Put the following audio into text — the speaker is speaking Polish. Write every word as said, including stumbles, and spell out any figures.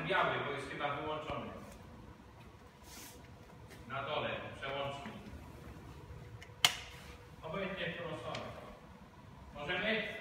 biały, bo jest chyba wyłączony. Na dole, przełącznik. Obojętnie w którą stronę. Możemy?